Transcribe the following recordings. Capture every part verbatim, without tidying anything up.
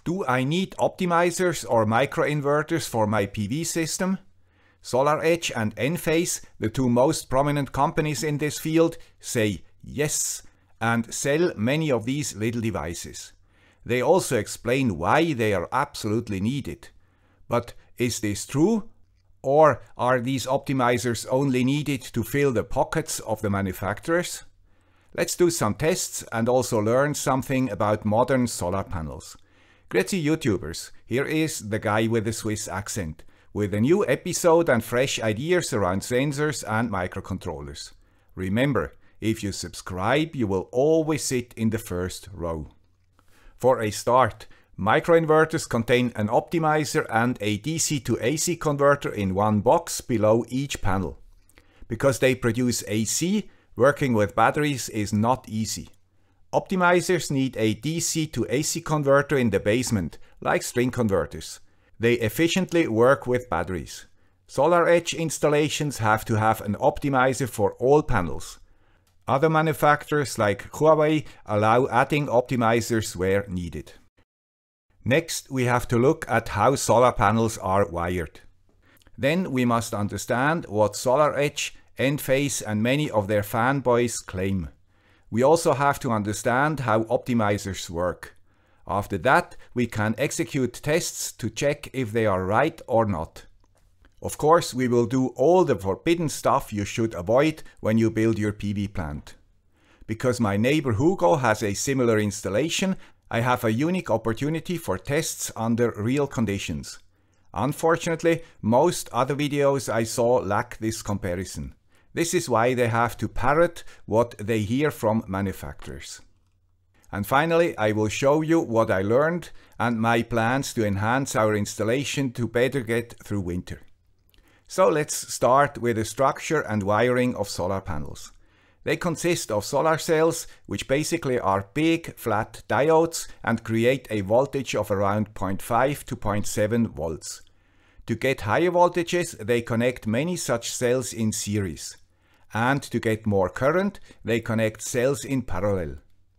Do I need optimizers or microinverters for my P V system? SolarEdge and Enphase, the two most prominent companies in this field, say yes and sell many of these little devices. They also explain why they are absolutely needed. But is this true? Or are these optimizers only needed to fill the pockets of the manufacturers? Let's do some tests and also learn something about modern solar panels. Grüezi YouTubers, here is the guy with the Swiss accent, with a new episode and fresh ideas around sensors and microcontrollers. Remember, if you subscribe, you will always sit in the first row. For a start, microinverters contain an optimizer and a D C to A C converter in one box below each panel. Because they produce A C, working with batteries is not easy. Optimizers need a D C to A C converter in the basement, like string converters. They efficiently work with batteries. SolarEdge installations have to have an optimizer for all panels. Other manufacturers like Huawei allow adding optimizers where needed. Next, we have to look at how solar panels are wired. Then we must understand what SolarEdge, Enphase and many of their fanboys claim. We also have to understand how optimizers work. After that, we can execute tests to check if they are right or not. Of course, we will do all the forbidden stuff you should avoid when you build your P V plant. Because my neighbor Hugo has a similar installation, I have a unique opportunity for tests under real conditions. Unfortunately, most other videos I saw lack this comparison. This is why they have to parrot what they hear from manufacturers. And finally, I will show you what I learned and my plans to enhance our installation to better get through winter. So let's start with the structure and wiring of solar panels. They consist of solar cells, which basically are big flat diodes and create a voltage of around zero point five to zero point seven volts. To get higher voltages, they connect many such cells in series. And to get more current, they connect cells in parallel.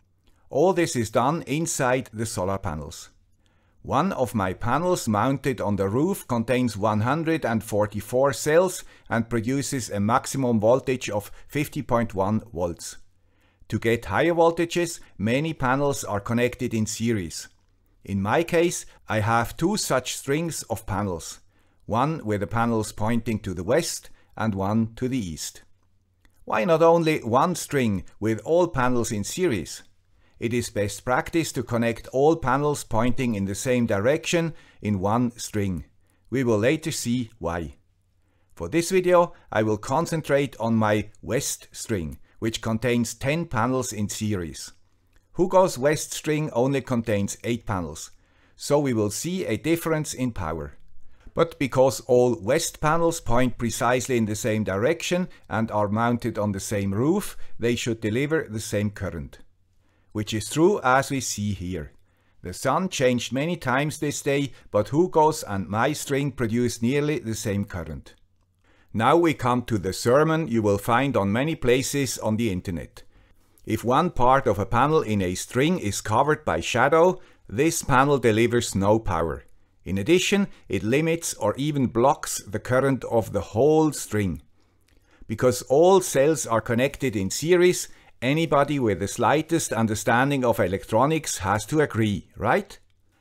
All this is done inside the solar panels. One of my panels mounted on the roof contains one hundred forty-four cells and produces a maximum voltage of fifty point one volts. To get higher voltages, many panels are connected in series. In my case, I have two such strings of panels, one with the panels pointing to the west and one to the east. Why not only one string with all panels in series? It is best practice to connect all panels pointing in the same direction in one string. We will later see why. For this video, I will concentrate on my west string, which contains ten panels in series. Hugo's west string only contains eight panels, so we will see a difference in power. But because all west panels point precisely in the same direction and are mounted on the same roof, they should deliver the same current. Which is true as we see here. The sun changed many times this day, but Hugo's and my string produced nearly the same current. Now we come to the sermon you will find on many places on the internet. If one part of a panel in a string is covered by shadow, this panel delivers no power. In addition, it limits or even blocks the current of the whole string. Because all cells are connected in series, anybody with the slightest understanding of electronics has to agree, right?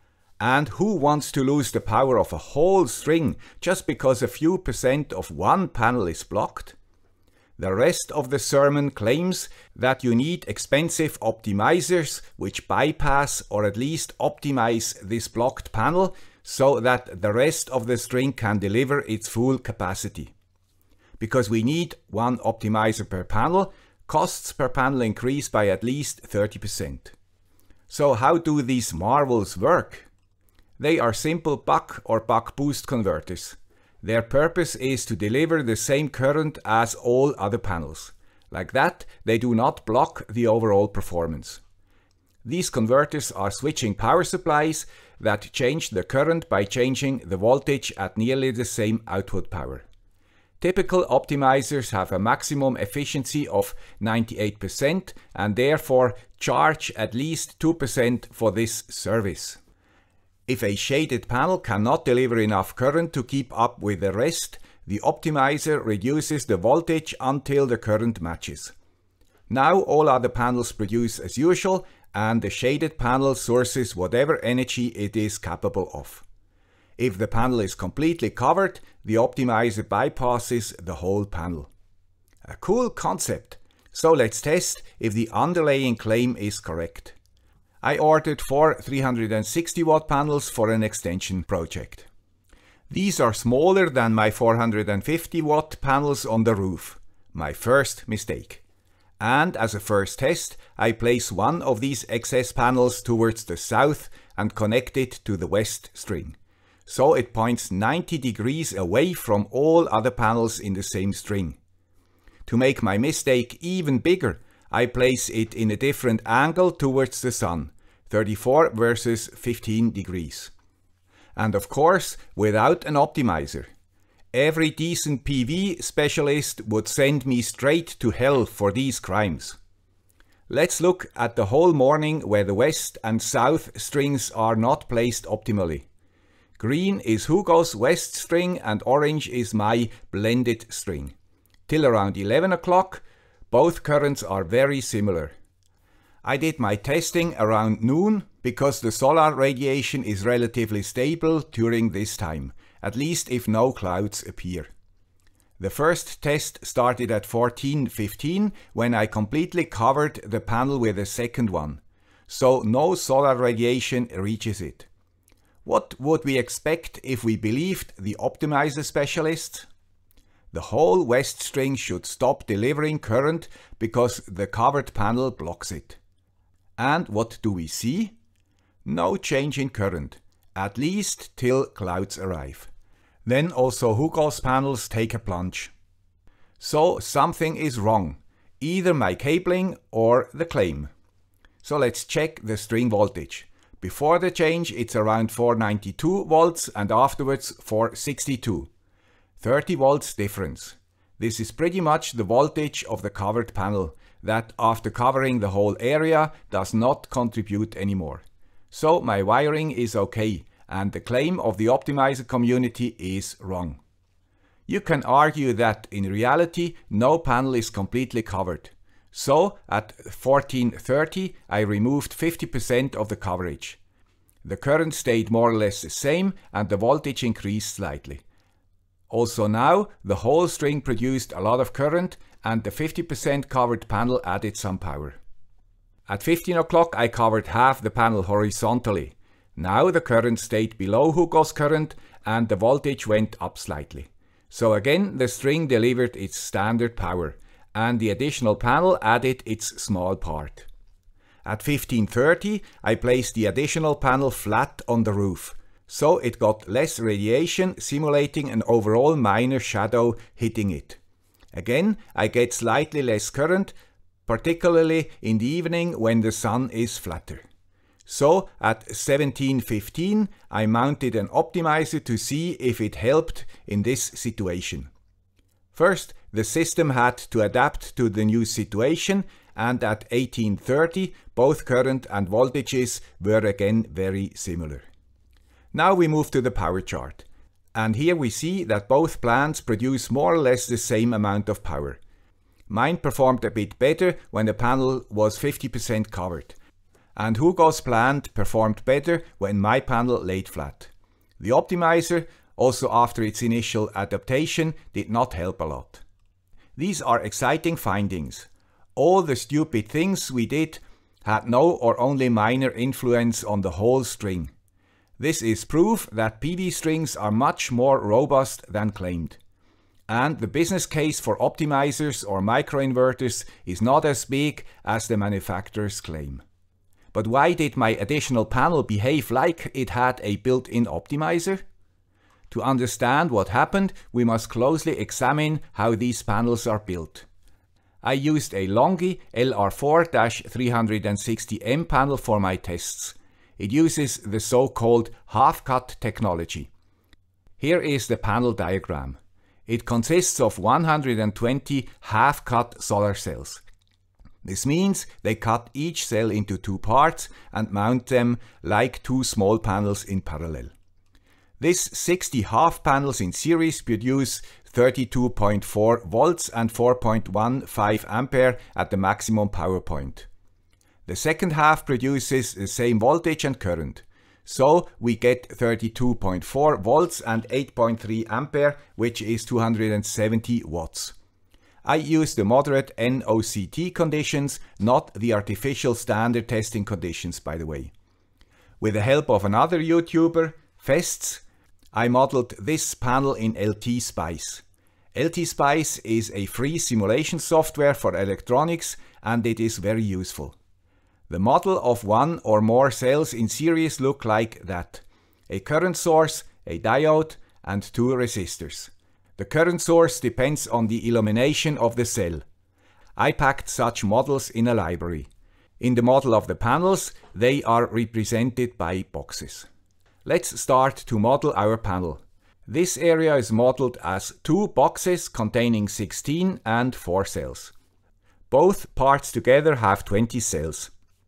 And who wants to lose the power of a whole string just because a few percent of one panel is blocked? The rest of the sermon claims that you need expensive optimizers which bypass or at least optimize this blocked panel so that the rest of the string can deliver its full capacity. Because we need one optimizer per panel, costs per panel increase by at least thirty percent. So how do these marvels work? They are simple buck or buck boost converters. Their purpose is to deliver the same current as all other panels. Like that, they do not block the overall performance. These converters are switching power supplies that change the current by changing the voltage at nearly the same output power. Typical optimizers have a maximum efficiency of ninety-eight percent and therefore charge at least two percent for this service. If a shaded panel cannot deliver enough current to keep up with the rest, the optimizer reduces the voltage until the current matches. Now all other panels produce as usual, and the shaded panel sources whatever energy it is capable of. If the panel is completely covered, the optimizer bypasses the whole panel. A cool concept. So let's test if the underlying claim is correct. I ordered four three hundred sixty watt panels for an extension project. These are smaller than my four hundred fifty watt panels on the roof. My first mistake. And as a first test, I place one of these excess panels towards the south and connect it to the west string. So it points ninety degrees away from all other panels in the same string. To make my mistake even bigger, I place it in a different angle towards the sun, thirty-four versus fifteen degrees. And of course, without an optimizer. Every decent P V specialist would send me straight to hell for these crimes. Let's look at the whole morning where the west and south strings are not placed optimally. Green is Hugo's west string and orange is my blended string. Till around eleven o'clock, both currents are very similar. I did my testing around noon because the solar radiation is relatively stable during this time, at least if no clouds appear. The first test started at fourteen fifteen when I completely covered the panel with a second one, so no solar radiation reaches it. What would we expect if we believed the optimizer specialists? The whole west string should stop delivering current because the covered panel blocks it. And what do we see? No change in current, at least till clouds arrive. Then also Hugo's panels take a plunge. So something is wrong, either my cabling or the claim. So let's check the string voltage. Before the change it's around four ninety-two volts and afterwards four sixty-two. thirty volts difference. This is pretty much the voltage of the covered panel that after covering the whole area does not contribute anymore. So my wiring is okay and the claim of the optimizer community is wrong. You can argue that in reality no panel is completely covered. So at fourteen thirty I removed fifty percent of the coverage. The current stayed more or less the same and the voltage increased slightly. Also now the whole string produced a lot of current and the fifty percent covered panel added some power. At fifteen o'clock I covered half the panel horizontally. Now the current stayed below Hugo's current and the voltage went up slightly. So again the string delivered its standard power and the additional panel added its small part. At fifteen thirty I placed the additional panel flat on the roof, so it got less radiation, simulating an overall minor shadow hitting it. Again I get slightly less current, particularly in the evening when the sun is flatter. So at seventeen fifteen I mounted an optimizer to see if it helped in this situation. First, the system had to adapt to the new situation and at eighteen thirty both current and voltages were again very similar. Now we move to the power chart. And here we see that both plants produce more or less the same amount of power. Mine performed a bit better when the panel was fifty percent covered. And Hugo's plant performed better when my panel laid flat. The optimizer, also after its initial adaptation, did not help a lot. These are exciting findings. All the stupid things we did had no or only minor influence on the whole string. This is proof that P V strings are much more robust than claimed. And the business case for optimizers or microinverters is not as big as the manufacturers claim. But why did my additional panel behave like it had a built-in optimizer? To understand what happened, we must closely examine how these panels are built. I used a Longi L R four three sixty M panel for my tests. It uses the so-called half-cut technology. Here is the panel diagram. It consists of one hundred twenty half-cut solar cells. This means they cut each cell into two parts and mount them like two small panels in parallel. This sixty half panels in series produce thirty-two point four volts and four point one five ampere at the maximum power point. The second half produces the same voltage and current. So we get thirty-two point four volts and eight point three ampere, which is two hundred seventy watts. I use the moderate N O C T conditions, not the artificial standard testing conditions, by the way. With the help of another YouTuber, Fests, I modeled this panel in L T Spice. L T Spice is a free simulation software for electronics and it is very useful. The model of one or more cells in series look like that. A current source, a diode and two resistors. The current source depends on the illumination of the cell. I packed such models in a library. In the model of the panels, they are represented by boxes. Let's start to model our panel. This area is modeled as two boxes containing sixteen and four cells. Both parts together have twenty cells.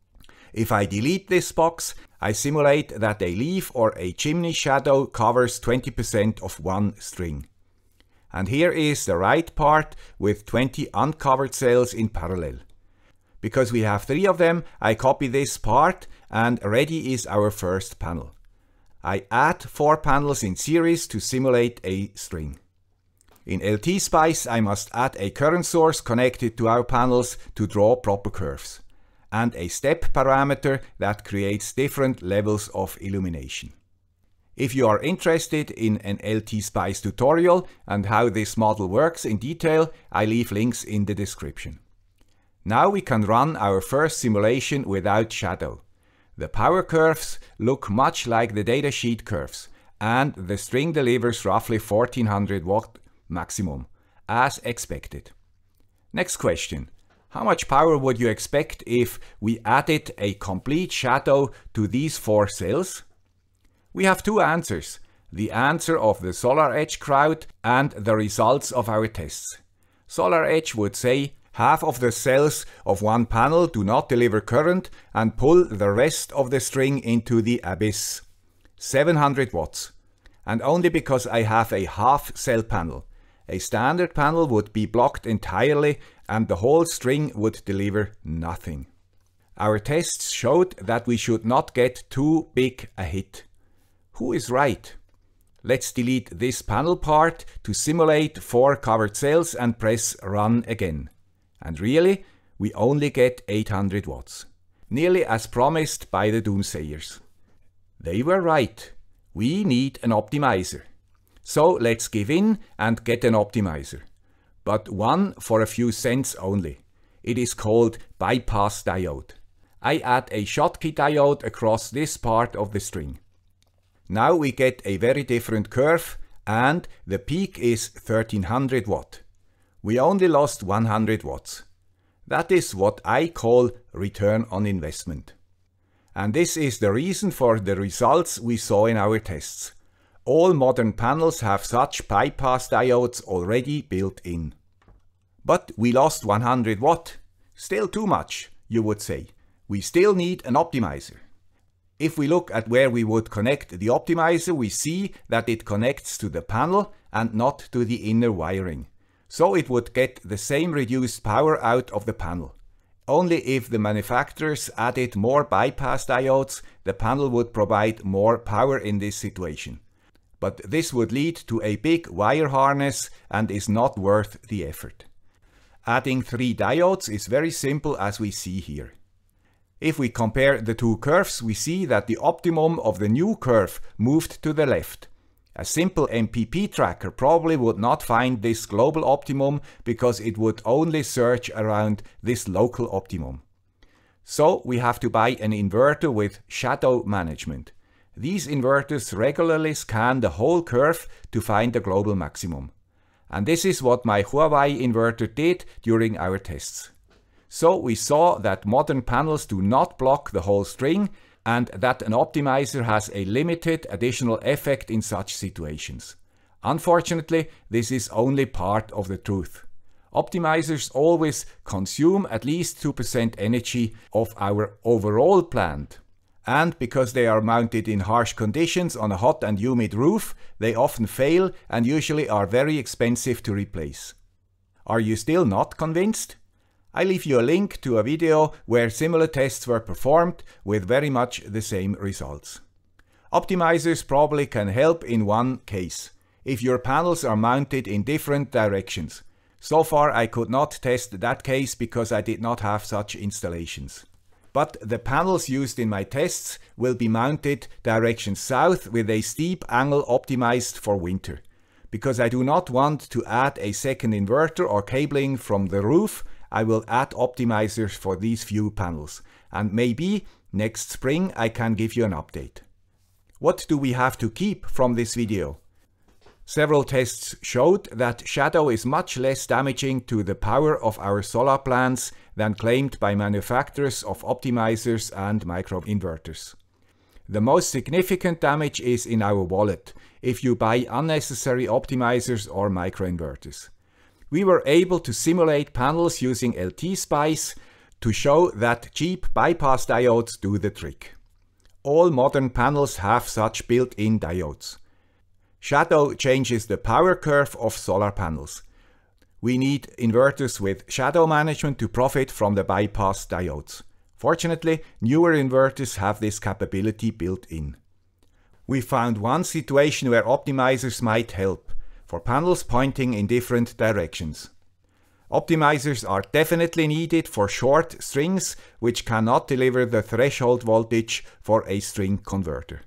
If I delete this box, I simulate that a leaf or a chimney shadow covers twenty percent of one string. And here is the right part with twenty uncovered cells in parallel. Because we have three of them, I copy this part and ready is our first panel. I add four panels in series to simulate a string. In L T Spice, I must add a current source connected to our panels to draw proper curves, and a step parameter that creates different levels of illumination. If you are interested in an L T Spice tutorial and how this model works in detail, I leave links in the description. Now we can run our first simulation without shadow. The power curves look much like the datasheet curves, and the string delivers roughly fourteen hundred watt maximum, as expected. Next question. How much power would you expect if we added a complete shadow to these four cells? We have two answers. The answer of the SolarEdge crowd and the results of our tests. SolarEdge would say half of the cells of one panel do not deliver current and pull the rest of the string into the abyss. seven hundred watts. And only because I have a half cell panel. A standard panel would be blocked entirely and the whole string would deliver nothing. Our tests showed that we should not get too big a hit. Who is right? Let's delete this panel part to simulate four covered cells and press run again. And really, we only get eight hundred watts. Nearly as promised by the doomsayers. They were right. We need an optimizer. So let's give in and get an optimizer. But one for a few cents only. It is called bypass diode. I add a Schottky diode across this part of the string. Now we get a very different curve and the peak is thirteen hundred watt. We only lost one hundred watts. That is what I call return on investment. And this is the reason for the results we saw in our tests. All modern panels have such bypass diodes already built in. But we lost one hundred watt. Still too much, you would say. We still need an optimizer. If we look at where we would connect the optimizer, we see that it connects to the panel and not to the inner wiring. So it would get the same reduced power out of the panel. Only if the manufacturers added more bypass diodes, the panel would provide more power in this situation. But this would lead to a big wire harness and is not worth the effort. Adding three diodes is very simple as we see here. If we compare the two curves, we see that the optimum of the new curve moved to the left. A simple M P P T tracker probably would not find this global optimum because it would only search around this local optimum. So we have to buy an inverter with shadow management. These inverters regularly scan the whole curve to find the global maximum. And this is what my Huawei inverter did during our tests. So we saw that modern panels do not block the whole string and that an optimizer has a limited additional effect in such situations. Unfortunately, this is only part of the truth. Optimizers always consume at least two percent energy of our overall plant. And because they are mounted in harsh conditions on a hot and humid roof, they often fail and usually are very expensive to replace. Are you still not convinced? I leave you a link to a video where similar tests were performed with very much the same results. Optimizers probably can help in one case, if your panels are mounted in different directions. So far I could not test that case because I did not have such installations. But the panels used in my tests will be mounted direction south with a steep angle optimized for winter. Because I do not want to add a second inverter or cabling from the roof, I will add optimizers for these few panels. And maybe next spring I can give you an update. What do we have to keep from this video? Several tests showed that shadow is much less damaging to the power of our solar plants than claimed by manufacturers of optimizers and microinverters. The most significant damage is in our wallet, if you buy unnecessary optimizers or microinverters. We were able to simulate panels using L T Spice to show that cheap bypass diodes do the trick. All modern panels have such built-in diodes. Shadow changes the power curve of solar panels. We need inverters with shadow management to profit from the bypass diodes. Fortunately, newer inverters have this capability built in. We found one situation where optimizers might help, for panels pointing in different directions. Optimizers are definitely needed for short strings which cannot deliver the threshold voltage for a string converter.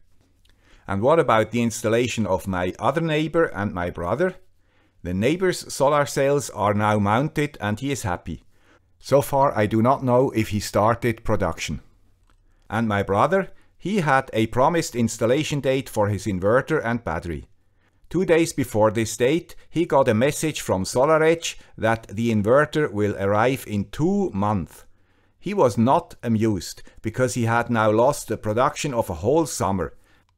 And what about the installation of my other neighbor and my brother? The neighbor's solar cells are now mounted and he is happy. So far I do not know if he started production. And my brother, he had a promised installation date for his inverter and battery. Two days before this date, he got a message from SolarEdge that the inverter will arrive in two months. He was not amused, because he had now lost the production of a whole summer.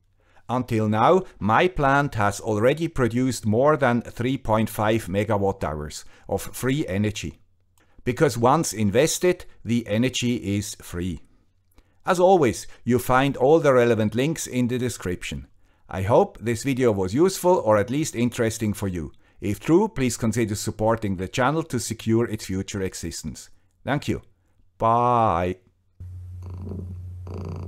Until now, my plant has already produced more than three point five megawatt hours of free energy. Because once invested, the energy is free. As always, you find all the relevant links in the description. I hope this video was useful or at least interesting for you. If true, please consider supporting the channel to secure its future existence. Thank you. Bye.